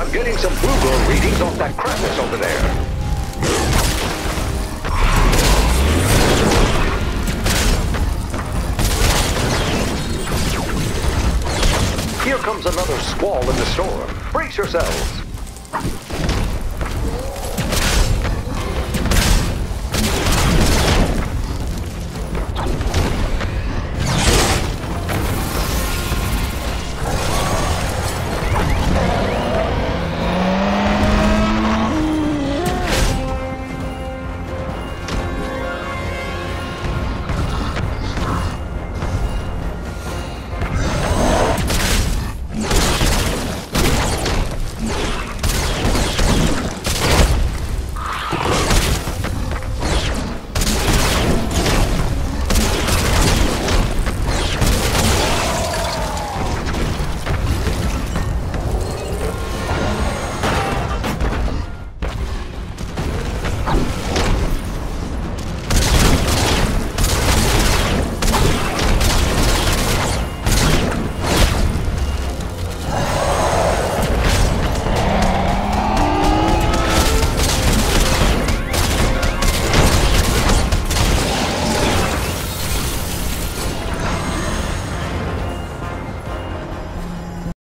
I'm getting some Google readings off that Krampus over there. Here comes another squall in the storm. Brace yourselves.